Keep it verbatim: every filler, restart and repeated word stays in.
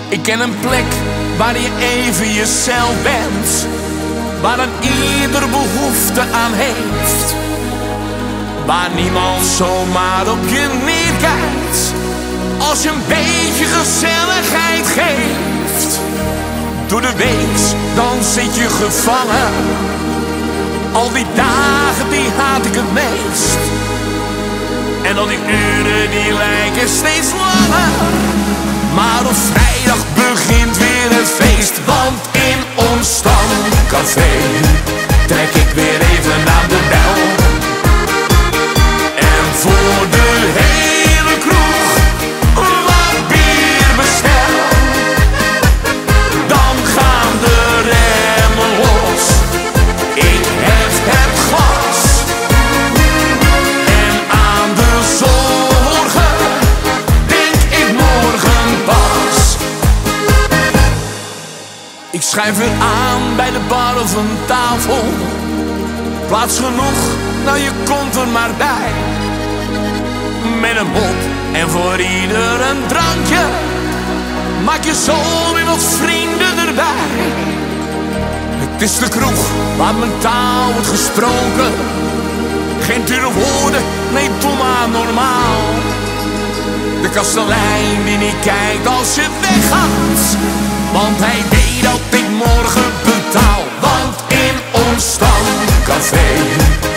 Ik ken een plek waar je even jezelf bent, waar een ieder behoefte aan heeft, waar niemand zomaar op je neerkijkt als je een beetje gezelligheid geeft. Door de week, dan zit je gevangen. Al die dagen, die haat ik het meest. En al die uren, die lijken steeds langer. Maar op vrijdag begint weer het feest. Want in ons stamcafé trek ik weer even aan de bel. En voor de hele kroeg wat bier bestel. Dan gaan de remmen los. Ik hef het glas. En aan de zorgen denk ik morgen pas. Ik schrijf weer aan bij de bar of een tafel. Plaats genoeg, nou je komt er maar bij. Met een mop en voor ieder een drankje. Maak je zo weer wat vrienden erbij. Het is de kroeg waar mijn taal wordt gesproken. Geen dure woorden, nee doe maar normaal. De kastelein die niet kijkt als je weggaat, want hij weet dat ik morgen betaal. Want in ons stamcafé